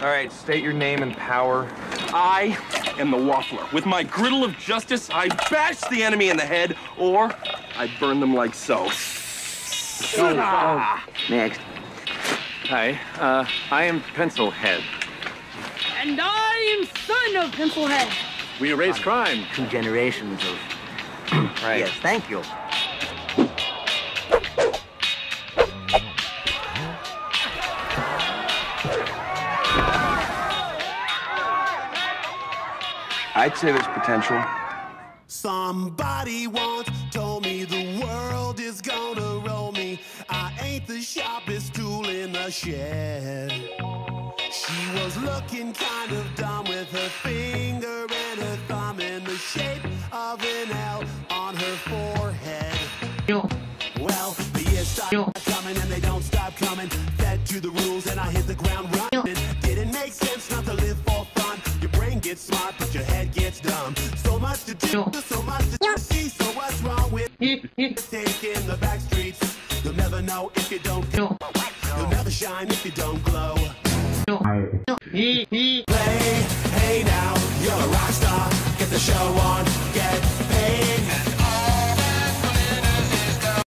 All right, state your name and power. I am the Waffler. With my griddle of justice, I bash the enemy in the head, or I burn them like so. Next. Hi, I am Pencilhead. And I am son of Pencilhead. We erase crime. 2 generations of... Right. Yes, thank you. I'd say there's potential. Somebody once told me the world is gonna roll me. I ain't the sharpest tool in the shed. She was looking kind of dumb with her finger and her thumb in the shape of an L on her forehead. Well, the years start coming and they don't stop coming. Fed to the rules and I hit the ground running. Didn't make sense not to live for fun. Your brain gets smart, but your head gets dumb. So much to do, so much to see. So what's wrong with taking the back streets? You'll never know if you don't. You'll never shine if you don't glow. Play, hey now.